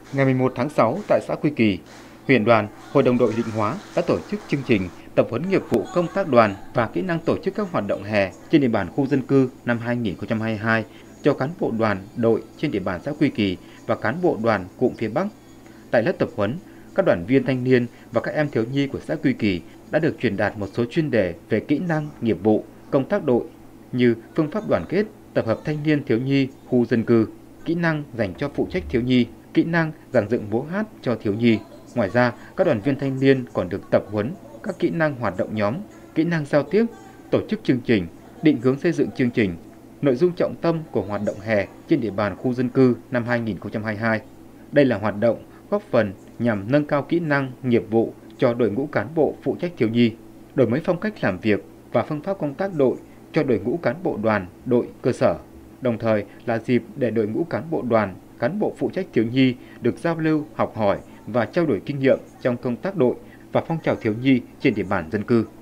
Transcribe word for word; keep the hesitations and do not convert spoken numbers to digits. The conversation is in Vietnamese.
Ngày mười một tháng sáu tại xã Quy Kỳ, huyện đoàn, Hội đồng đội Định Hóa đã tổ chức chương trình tập huấn nghiệp vụ công tác đoàn và kỹ năng tổ chức các hoạt động hè trên địa bàn khu dân cư năm hai nghìn không trăm hai mươi hai cho cán bộ đoàn, đội trên địa bàn xã Quy Kỳ và cán bộ đoàn cụm phía Bắc. Tại lớp tập huấn, các đoàn viên thanh niên và các em thiếu nhi của xã Quy Kỳ đã được truyền đạt một số chuyên đề về kỹ năng, nghiệp vụ, công tác đội như phương pháp đoàn kết, tập hợp thanh niên thiếu nhi khu dân cư, kỹ năng dành cho phụ trách thiếu nhi, kỹ năng dàn dựng múa hát cho thiếu nhi. Ngoài ra, các đoàn viên thanh niên còn được tập huấn các kỹ năng hoạt động nhóm, kỹ năng giao tiếp, tổ chức chương trình, định hướng xây dựng chương trình, nội dung trọng tâm của hoạt động hè trên địa bàn khu dân cư năm hai nghìn không trăm hai mươi hai. Đây là hoạt động góp phần nhằm nâng cao kỹ năng, nghiệp vụ cho đội ngũ cán bộ phụ trách thiếu nhi, đổi mới phong cách làm việc và phương pháp công tác đội cho đội ngũ cán bộ đoàn, đội cơ sở. Đồng thời là dịp để đội ngũ cán bộ đoàn, cán bộ phụ trách thiếu nhi được giao lưu, học hỏi và trao đổi kinh nghiệm trong công tác đội và phong trào thiếu nhi trên địa bàn dân cư.